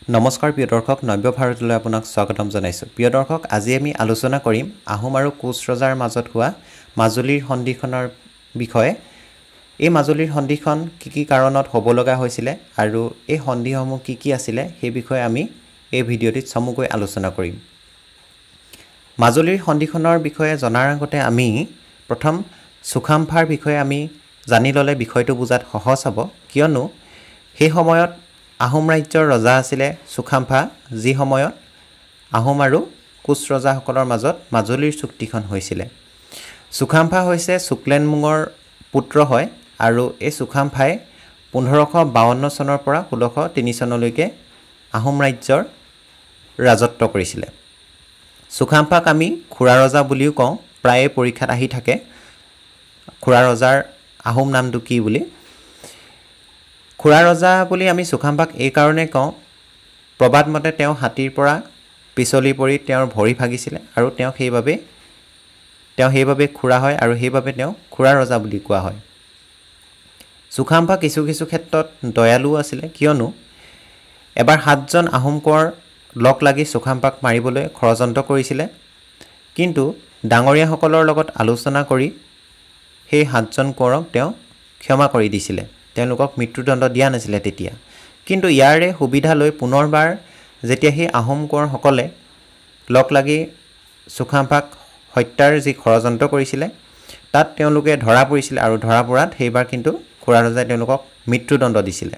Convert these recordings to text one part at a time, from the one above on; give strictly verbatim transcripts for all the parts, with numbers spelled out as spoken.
নমস্কাৰ প্ৰিয় দৰ্শক নব্য ভাৰতলৈ আপোনাক স্বাগতম জনাইছোঁ। প্ৰিয় দৰ্শক আজি আমি আলোচনা কৰিম আহোম আৰু কোচ ৰজাৰ মাজত হোৱা মাজুলীৰ সন্ধিখনৰ বিষয়ে। এই মাজুলীৰ সন্ধিখন কি কি কাৰণত হ'ব লগা হৈছিলে আৰু এই সন্ধিসমূহ কি কি আছিলে সেই বিষয়ে আমি এই ভিডিঅ'টিত চমুকৈ আলোচনা কৰিম। মাজুলীৰ সন্ধিখনৰ বিষয়ে জনাৰ আগতে আমি প্ৰথম চুকাম্ফাৰ বিষয়ে আমি জানি ল'লে বিষয়টো বুজাত সহজ হ'ব, কিয়নো সেই সময়ত আহোম ৰাজ্যৰ ৰজা আছিলে চুকাম্ফা, যি সময়ত আহোম আৰু কোচ ৰজাসকলৰ মাজত মাজুলীৰ চুক্তিখন হৈছিলে। চুকাম্ফা হৈছে শুক্লেনমুঙৰ পুত্ৰ হয় আৰু এই চুকাম্ফাই পোন্ধৰশ বাৱন্ন চনৰ পৰা ষোল্লশ তিনি চনলৈকে আহোম ৰাজ্যৰ ৰাজত্ব কৰিছিলে। চুকাম্ফাক আমি খুৰা ৰজা বুলিও কওঁ, প্ৰায়ে পৰীক্ষাত আহি থাকে খুৰা ৰজাৰ আহোম নামটো কি বুলি। খুৰা ৰজা বুলি আমি চুকাম্ফাক এই কাৰণে কওঁ, প্ৰবাদ মতে তেওঁ হাতীৰ পৰা পিছলি পৰি তেওঁৰ ভৰি ভাগিছিলে আৰু তেওঁ সেইবাবে তেওঁ সেইবাবে খুৰা হয় আৰু সেইবাবে তেওঁ খুৰা ৰজা বুলি কোৱা হয়। চুকাম্ফা কিছু কিছু ক্ষেত্ৰত দয়ালু আছিলে, কিয়নো এবাৰ সাতজন আহোম কোঁৱৰ লগ লাগি চুকাম্ফাক মাৰিবলৈ ষড়যন্ত্ৰ কৰিছিলে, কিন্তু ডাঙৰীয়াসকলৰ লগত আলোচনা কৰি সেই সাতজন কোঁৱৰক তেওঁ ক্ষমা কৰি দিছিলে, তেওঁলোকক মৃত্যুদণ্ড দিয়া নাছিলে তেতিয়া। কিন্তু ইয়াৰে সুবিধা লৈ পুনৰবাৰ যেতিয়া সেই আহোম কোঁৱৰসকলে লগ লাগি চুকাম্ফাক হত্যাৰ যি ষড়যন্ত্ৰ কৰিছিলে তাত তেওঁলোকে ধৰা পৰিছিলে আৰু ধৰা পৰাত সেইবাৰ কিন্তু খুৰা ৰজাই তেওঁলোকক মৃত্যুদণ্ড দিছিলে।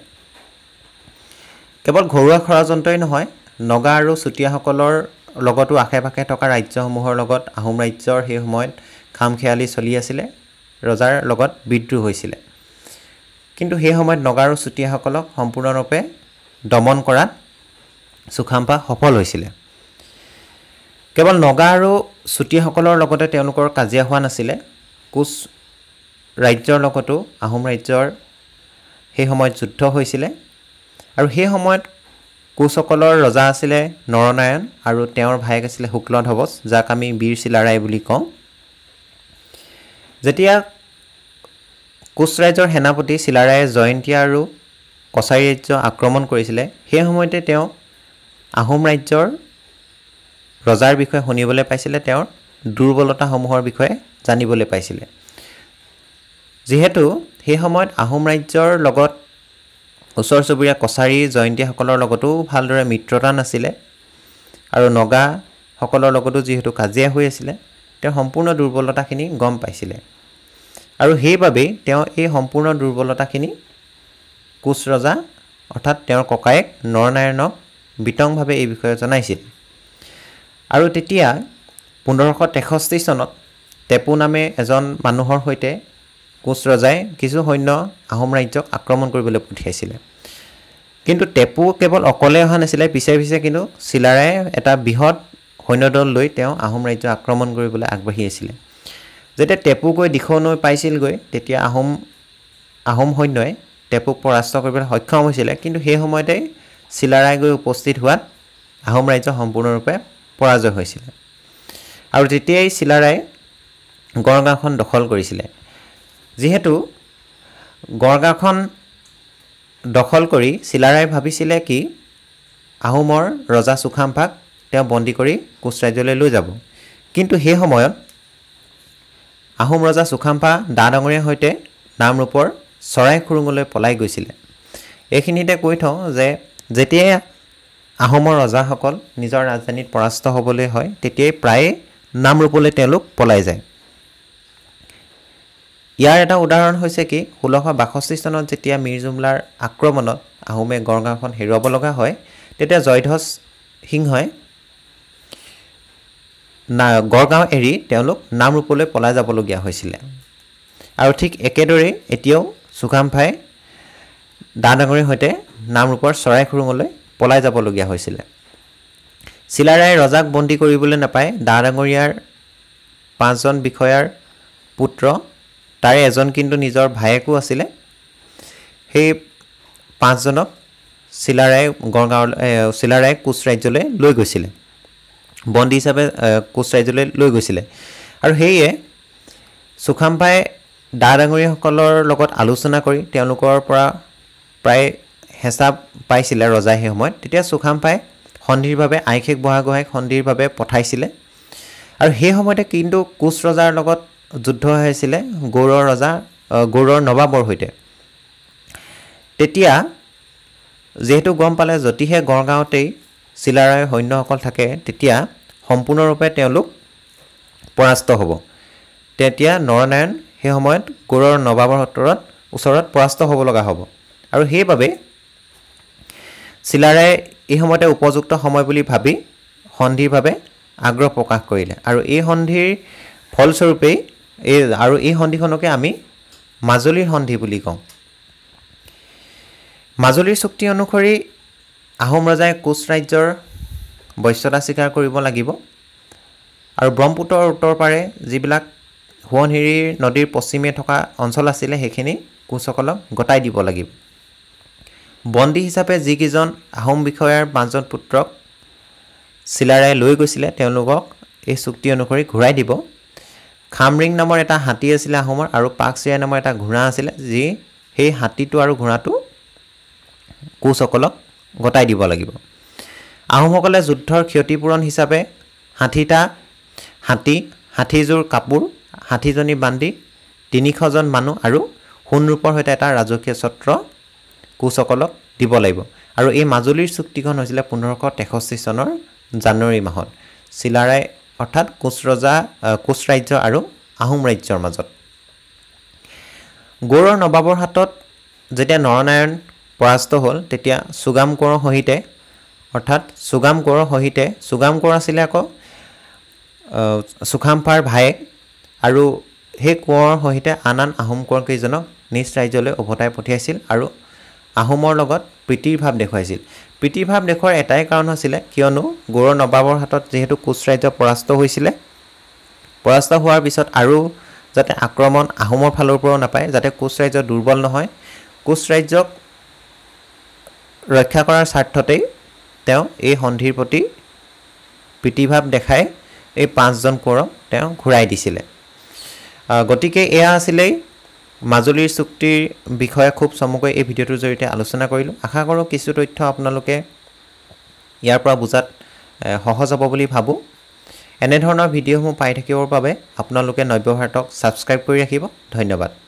কেৱল ঘৰুৱা ষড়যন্ত্ৰই নহয়, নগা আৰু চুতীয়াসকলৰ লগতো আশে পাশে থকা ৰাজ্যসমূহৰ লগত আহোম ৰাজ্যৰ সেই সময়ত খামখেয়ালি চলি আছিলে, ৰজাৰ লগত বিদ্ৰোহ হৈছিলে। কিন্তু সেই সময়ত নগা আৰু চুতীয়াসকলক সম্পূৰ্ণৰূপে দমন কৰাত চুকাম্ফা সফল হৈছিলে। কেৱল নগা আৰু চুতীয়াসকলৰ লগতে তেওঁলোকৰ কাজিয়া হোৱা নাছিলে, কোচ ৰাজ্যৰ লগতো আহোম ৰাজ্যৰ সেই সময়ত যুদ্ধ হৈছিলে। আৰু সেই সময়ত কোচসকলৰ ৰজা আছিলে নৰনাৰায়ণ আৰু তেওঁৰ ভায়েক আছিলে শুক্লধ্বজ, যাক আমি বীৰ চিলাৰায় বুলি কওঁ। যেতিয়া কোচ ৰাজ্যৰ সেনাপতি চিলাৰায়ে জয়ন্তীয়া আৰু কছাৰী ৰাজ্য আক্ৰমণ কৰিছিলে, সেই সময়তে তেওঁ আহোম ৰাজ্যৰ ৰজাৰ বিষয়ে শুনিবলৈ পাইছিলে, তেওঁৰ দুৰ্বলতাসমূহৰ বিষয়ে জানিবলৈ পাইছিলে। যিহেতু সেই সময়ত আহোম ৰাজ্যৰ লগত ওচৰ চুবুৰীয়া কছাৰী জয়ন্তীয়াসকলৰ লগতো ভালদৰে মিত্ৰতা নাছিলে আৰু নগাসকলৰ লগতো যিহেতু কাজিয়া হৈ আছিলে, তেওঁ সম্পূৰ্ণ দুৰ্বলতাখিনি গম পাইছিলে আৰু সেইবাবেই তেওঁ এই সম্পূৰ্ণ দুৰ্বলতাখিনি কোচ ৰজা অৰ্থাৎ তেওঁৰ ককায়েক নৰনাৰায়ণক বিতংভাৱে এই বিষয়ে জনাইছিল। আৰু তেতিয়া পোন্ধৰশ তেষষ্ঠি চনত টেপু নামে এজন মানুহৰ সৈতে কোচ ৰজাই কিছু সৈন্য আহোম ৰাজ্যক আক্ৰমণ কৰিবলৈ পঠিয়াইছিলে। কিন্তু টেপু কেৱল অকলে অহা নাছিলে, পিছে পিছে কিন্তু চিলাৰায়ে এটা বৃহৎ সৈন্যদল লৈ তেওঁ আহোম ৰাজ্য আক্ৰমণ কৰিবলৈ আগবাঢ়ি আছিলে। যেতিয়া টেপু গৈ দিখৌ নৈ পাইছিলগৈ, তেতিয়া আহোম আহোম সৈন্যই টেপুক পৰাস্ত কৰিবলৈ সক্ষম হৈছিলে, কিন্তু সেই সময়তে চিলাৰায় গৈ উপস্থিত হোৱাত আহোম ৰাজ্য সম্পূৰ্ণৰূপে পৰাজয় হৈছিলে। আৰু তেতিয়াই চিলাৰায়ে গড়গাঁওখন দখল কৰিছিলে। যিহেতু গড়গাঁওখন দখল কৰি চিলাৰায়ে ভাবিছিলে কি আহোমৰ ৰজা চুকাম্ফাক তেওঁ বন্দী কৰি কোচ ৰাজ্যলৈ লৈ যাব, কিন্তু সেই সময়ত আহোম ৰজা চুকাম্ফা ডা ডাঙৰীয়াৰ সৈতে নামৰূপৰ চৰাই খুৰুঙলৈ পলাই গৈছিলে। এইখিনিতে কৈ থওঁ যে যেতিয়াই আহোমৰ ৰজাসকল নিজৰ ৰাজধানীত পৰাস্ত হ'বলৈ হয়, তেতিয়াই প্ৰায়ে নামৰূপলৈ তেওঁলোক পলাই যায়। ইয়াৰ এটা উদাহৰণ হৈছে কি ষোল্লশ বাষষ্ঠি চনত যেতিয়া মিৰ জুমলাৰ আক্ৰমণত আহোমে গড়গাঁওখন হেৰুৱাব লগা হয়, তেতিয়া জয়ধ্বজ সিংহই না গড়গাঁও এৰি তেওঁলোক নামৰূপলৈ পলাই যাবলগীয়া হৈছিলে। আৰু ঠিক একেদৰেই এতিয়াও চুকাম্ফাই ডা ডাঙৰীয়াৰ সৈতে নামৰূপৰ চৰাই খুৰুঙলৈ পলাই যাবলগীয়া হৈছিলে। চিলাৰায়ে ৰজাক বন্দী কৰিবলৈ নাপায় ডা ডাঙৰীয়াৰ পাঁচজন বিষয়াৰ পুত্ৰ, তাৰে এজন কিন্তু নিজৰ ভায়েকো আছিলে। সেই পাঁচজনক চিলাৰায়ে গড়গাঁও চিলাৰায়ে কোচ ৰাজ্যলৈ লৈ গৈছিলে, বন্দী হিচাপে কোচ ৰাজ্যলৈ লৈ গৈছিলে। আৰু সেয়ে চুকাম্ফাই ডা ডাঙৰীয়াসকলৰ লগত আলোচনা কৰি তেওঁলোকৰ পৰা প্ৰায় হেঁচা পাইছিলে ৰজাই সেই সময়ত তেতিয়া চুকাম্ফাই সন্ধিৰ বাবে আইখেক বুঢ়াগোহাঁইক সন্ধিৰ বাবে পঠাইছিলে আৰু সেই সময়তে কিন্তু কোচ ৰজাৰ লগত যুদ্ধ হৈছিলে গৌড়ৰ ৰজা গৌড়ৰ নবাবৰ সৈতে তেতিয়া যেহেতু গম পালে যতিহে গড়গাঁৱতেই চিলাৰায়ৰ সৈন্যসকল থাকে তেতিয়া সম্পূৰ্ণৰূপে তেওঁলোক পৰাস্ত হ'ব তেতিয়া নৰনাৰায়ণ সেই সময়ত গৌড়ৰ নবাবৰ ওচৰত ওচৰত পৰাস্ত হ'ব লগা হ'ব আৰু সেইবাবে চিলাৰায়ে এই সময়তে উপযুক্ত সময় বুলি ভাবি সন্ধিৰ বাবে আগ্ৰহ প্ৰকাশ কৰিলে আৰু এই সন্ধিৰ ফলস্বৰূপেই এই আৰু এই সন্ধিখনকে আমি মাজুলীৰ সন্ধি বুলি কওঁ মাজুলীৰ চুক্তি অনুসৰি আহোম ৰজাই কোচ ৰাজ্যৰ বশ্যতা স্বীকাৰ কৰিব লাগিব আৰু ব্ৰহ্মপুত্ৰৰ উত্তৰ পাৰে যিবিলাক সোৱণশিৰি নদীৰ পশ্চিমে থকা অঞ্চল আছিলে সেইখিনি কোচসকলক গতাই দিব লাগিব বন্দী হিচাপে যিকেইজন আহোম বিষয়াৰ পাঁচজন পুত্ৰক চিলাৰায়ে লৈ গৈছিলে তেওঁলোকক এই চুক্তি অনুসৰি ঘূৰাই দিব খামৰিং নামৰ এটা হাতী আছিলে আহোমৰ আৰু পাকচিৰাই নামৰ এটা ঘোঁৰা আছিলে যি সেই হাতীটো আৰু ঘোঁৰাটো কোচসকলক গতাই দিব লাগিব আহোমসকলে যুদ্ধৰ ক্ষতিপূৰণ হিচাপে ষাঠিটা হাতী ষাঠিযোৰ কাপোৰ ষাঠিজনী বান্ধি তিনিশজন মানুহ আৰু সোণৰূপৰ সৈতে এটা ৰাজকীয় ছত্ৰ কোচসকলক দিব লাগিব আৰু এই মাজুলীৰ চুক্তিখন হৈছিলে পোন্ধৰশ তেষষ্ঠি চনৰ জানুৱাৰী মাহত চিলাৰায় অৰ্থাৎ কোচ ৰজা কোচ ৰাজ্য আৰু আহোম ৰাজ্যৰ মাজত গৌড়ৰ নবাবৰ হাতত যেতিয়া নৰনাৰায়ণ পৰাস্ত হ'ল তেতিয়া সুগাম কোঁৱৰৰ সহিতে অৰ্থাৎ সুগাম কোঁৱৰৰ সহিতে সুগাম কোঁৱৰ আছিলে আকৌ চুকাম্ফাৰ ভায়েক আৰু সেই কোঁৱৰৰ সহিতে আন আন আহোম কোঁৱৰ কেইজনক নিজ ৰাজ্যলৈ উভতাই পঠিয়াইছিল আৰু আহোমৰ লগত প্ৰীতিৰ ভাৱ দেখুৱাইছিল প্ৰীতিৰ ভাৱ দেখুৱাৰ এটাই কাৰণ আছিলে কিয়নো গৌড়ৰ নবাবৰ হাতত যিহেতু কোচ ৰাজ্য পৰাস্ত হৈছিলে পৰাস্ত হোৱাৰ পিছত আৰু যাতে আক্ৰমণ আহোমৰ ফালৰ পৰাও নাপায় যাতে কোচ ৰাজ্য দুৰ্বল নহয় কোচ ৰাজ্যক ৰক্ষা কৰাৰ স্বাৰ্থতেই তেওঁ এই সন্ধিৰ প্ৰতি প্ৰীতিভাৱ দেখাই এই পাঁচজন কোঁৱৰক তেওঁ ঘূৰাই দিছিলে গতিকে এয়া আছিলেই মাজুলীৰ চুক্তিৰ বিষয়ে খুব চমুকৈ এই ভিডিঅ'টোৰ জৰিয়তে আলোচনা কৰিলোঁ আশা কৰোঁ কিছু তথ্য আপোনালোকে ইয়াৰ পৰা বুজাত সহজ হ'ব বুলি ভাবোঁ এনেধৰণৰ ভিডিঅ'সমূহ পাই থাকিবৰ বাবে আপোনালোকে নব্য ভাৰতক ছাবস্ক্ৰাইব কৰি ৰাখিব ধন্যবাদ